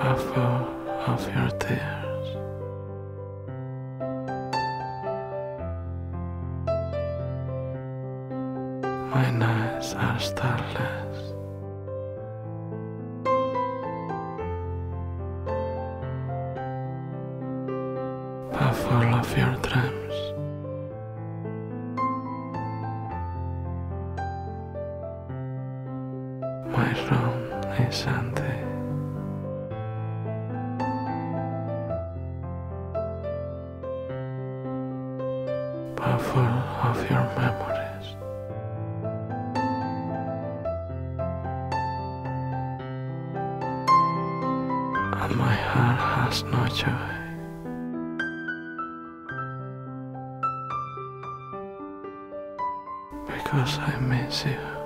are full of your tears. My nights are starless. But full of your dreams. My room is empty. But full of your memories. And my heart has no joy. Because I miss you.